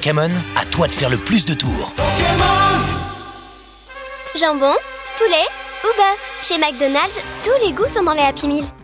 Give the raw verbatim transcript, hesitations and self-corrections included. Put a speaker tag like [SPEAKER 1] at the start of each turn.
[SPEAKER 1] Pokémon, à toi de faire le plus de tours.
[SPEAKER 2] Jambon, poulet ou bœuf. Chez McDonald's, tous les goûts sont dans les Happy Meal.